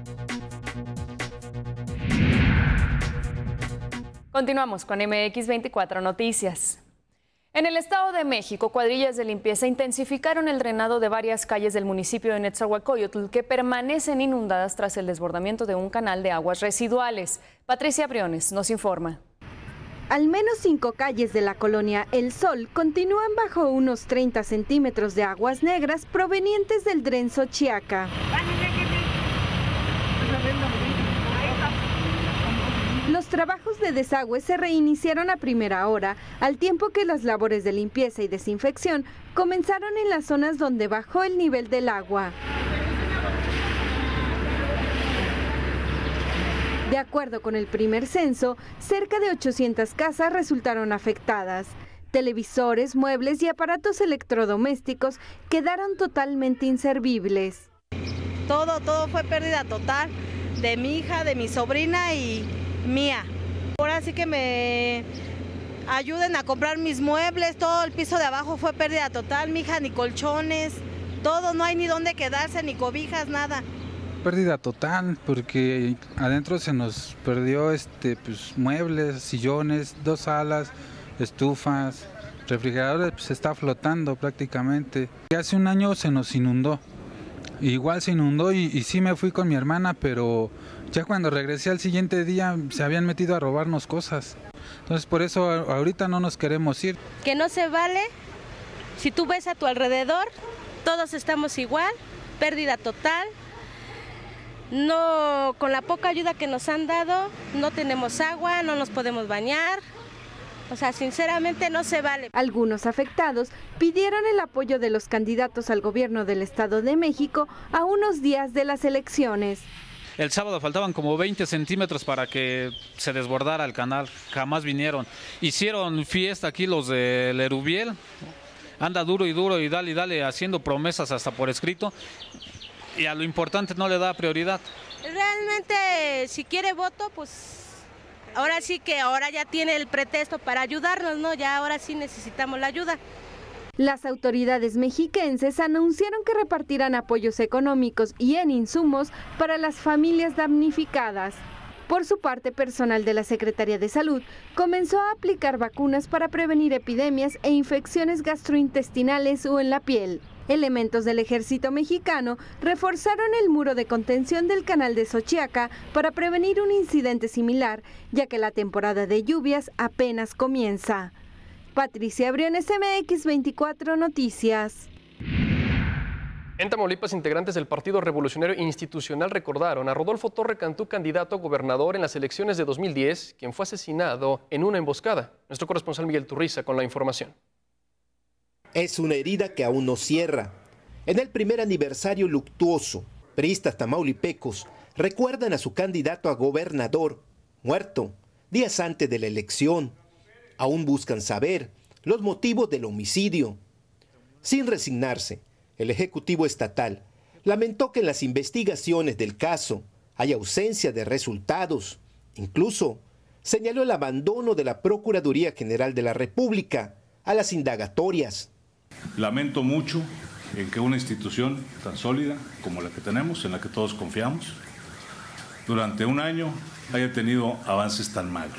Continuamos con MX 24 Noticias. En el Estado de México, cuadrillas de limpieza intensificaron el drenado de varias calles del municipio de Netzahualcóyotl que permanecen inundadas tras el desbordamiento de un canal de aguas residuales. Patricia Briones nos informa. Al menos 5 calles de la colonia El Sol continúan bajo unos 30 centímetros de aguas negras provenientes del dren Xochiaca. Los trabajos de desagüe se reiniciaron a primera hora, al tiempo que las labores de limpieza y desinfección comenzaron en las zonas donde bajó el nivel del agua. De acuerdo con el primer censo, cerca de 800 casas resultaron afectadas. Televisores, muebles y aparatos electrodomésticos quedaron totalmente inservibles. Todo fue pérdida total de mi hija, de mi sobrina y mía. Ahora sí que me ayuden a comprar mis muebles, todo el piso de abajo fue pérdida total, mi hija, ni colchones, todo, no hay ni dónde quedarse, ni cobijas, nada. Pérdida total, porque adentro se nos perdió muebles, sillones, 2 salas, estufas, refrigeradores, pues está flotando prácticamente. Hace un año se nos inundó, igual se inundó y sí me fui con mi hermana, pero ya cuando regresé al siguiente día se habían metido a robarnos cosas. Entonces por eso ahorita no nos queremos ir. Que no se vale, si tú ves a tu alrededor, todos estamos igual, pérdida total. No, con la poca ayuda que nos han dado, no tenemos agua, no nos podemos bañar. O sea, sinceramente no se vale. Algunos afectados pidieron el apoyo de los candidatos al gobierno del Estado de México a unos días de las elecciones. El sábado faltaban como 20 centímetros para que se desbordara el canal, jamás vinieron. Hicieron fiesta aquí los del Erubiel, anda duro y dale, haciendo promesas hasta por escrito, y a lo importante no le da prioridad. Realmente, si quiere voto, pues ahora sí que ahora ya tiene el pretexto para ayudarnos, ¿no? Ya ahora sí necesitamos la ayuda. Las autoridades mexiquenses anunciaron que repartirán apoyos económicos y en insumos para las familias damnificadas. Por su parte, personal de la Secretaría de Salud comenzó a aplicar vacunas para prevenir epidemias e infecciones gastrointestinales o en la piel. Elementos del ejército mexicano reforzaron el muro de contención del canal de Xochiaca para prevenir un incidente similar, ya que la temporada de lluvias apenas comienza. Patricia Briones, MX 24 Noticias. En Tamaulipas, integrantes del Partido Revolucionario Institucional recordaron a Rodolfo Torre Cantú, candidato a gobernador en las elecciones de 2010, quien fue asesinado en una emboscada. Nuestro corresponsal Miguel Turriza con la información. Es una herida que aún no cierra. En el primer aniversario luctuoso, priistas tamaulipecos recuerdan a su candidato a gobernador, muerto, días antes de la elección. Aún buscan saber los motivos del homicidio. Sin resignarse, el Ejecutivo Estatal lamentó que en las investigaciones del caso hay ausencia de resultados. Incluso señaló el abandono de la Procuraduría General de la República a las indagatorias. Lamento mucho en que una institución tan sólida como la que tenemos, en la que todos confiamos, durante un año haya tenido avances tan magros.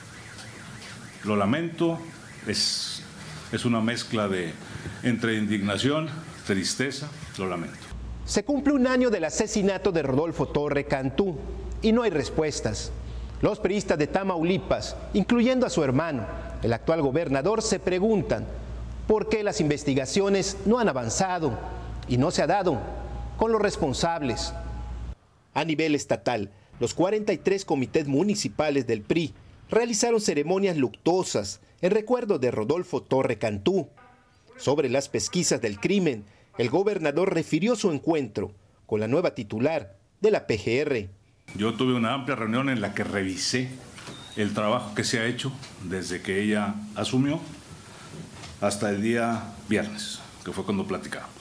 Lo lamento, es una mezcla entre indignación, tristeza, lo lamento. Se cumple un año del asesinato de Rodolfo Torre Cantú y no hay respuestas. Los priistas de Tamaulipas, incluyendo a su hermano, el actual gobernador, se preguntan por qué las investigaciones no han avanzado y no se ha dado con los responsables. A nivel estatal, los 43 comités municipales del PRI realizaron ceremonias luctuosas en recuerdo de Rodolfo Torre Cantú. Sobre las pesquisas del crimen, el gobernador refirió su encuentro con la nueva titular de la PGR. Yo tuve una amplia reunión en la que revisé el trabajo que se ha hecho desde que ella asumió hasta el día viernes, que fue cuando platicamos.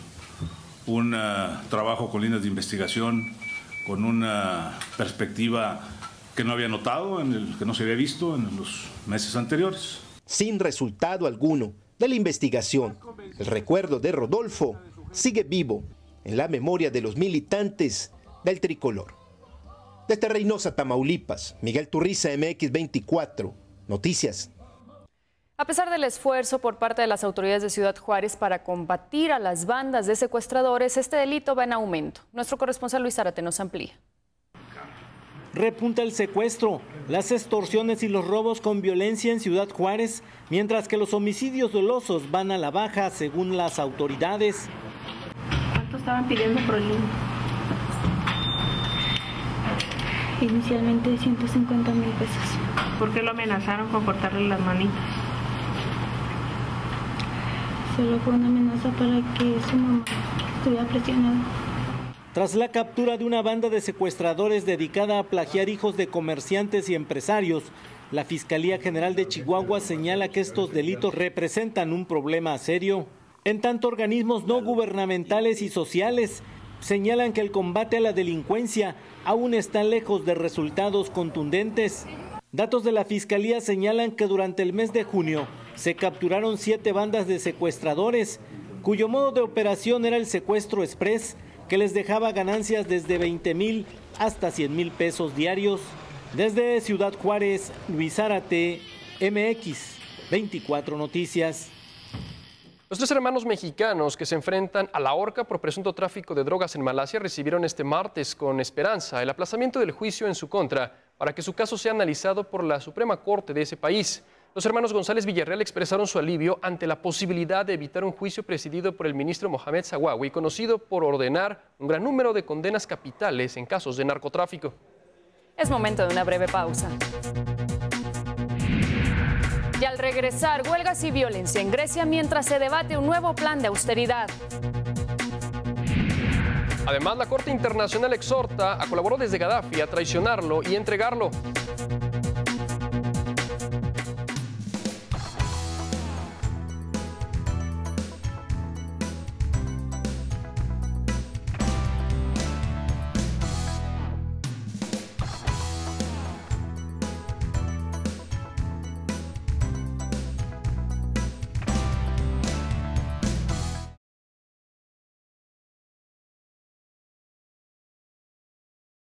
Un trabajo con líneas de investigación, con una perspectiva que no había notado, que no se había visto en los meses anteriores. Sin resultado alguno de la investigación, el recuerdo de Rodolfo sigue vivo en la memoria de los militantes del tricolor. Desde Reynosa, Tamaulipas, Miguel Turriza, MX24, Noticias. A pesar del esfuerzo por parte de las autoridades de Ciudad Juárez para combatir a las bandas de secuestradores, este delito va en aumento. Nuestro corresponsal Luis Zárate nos amplía. Repunta el secuestro, las extorsiones y los robos con violencia en Ciudad Juárez, mientras que los homicidios dolosos van a la baja según las autoridades. ¿Cuánto estaban pidiendo por el niño? Inicialmente 150,000 pesos. ¿Por qué lo amenazaron con cortarle las manitas? Solo fue una amenaza para que su mamá estuviera presionada. Tras la captura de una banda de secuestradores dedicada a plagiar hijos de comerciantes y empresarios, la Fiscalía General de Chihuahua señala que estos delitos representan un problema serio. En tanto, organismos no gubernamentales y sociales señalan que el combate a la delincuencia aún está lejos de resultados contundentes. Datos de la Fiscalía señalan que durante el mes de junio se capturaron 7 bandas de secuestradores, cuyo modo de operación era el secuestro express, que les dejaba ganancias desde 20,000 hasta 100,000 pesos diarios. Desde Ciudad Juárez, Luis Zárate, MX24 Noticias. Los 3 hermanos mexicanos que se enfrentan a la horca por presunto tráfico de drogas en Malasia recibieron este martes con esperanza el aplazamiento del juicio en su contra para que su caso sea analizado por la Suprema Corte de ese país. Los hermanos González Villarreal expresaron su alivio ante la posibilidad de evitar un juicio presidido por el ministro Mohamed Zawawi, conocido por ordenar un gran número de condenas capitales en casos de narcotráfico. Es momento de una breve pausa. Y al regresar, huelgas y violencia en Grecia mientras se debate un nuevo plan de austeridad. Además, la Corte Internacional exhorta a colaboradores de Gaddafi a traicionarlo y entregarlo.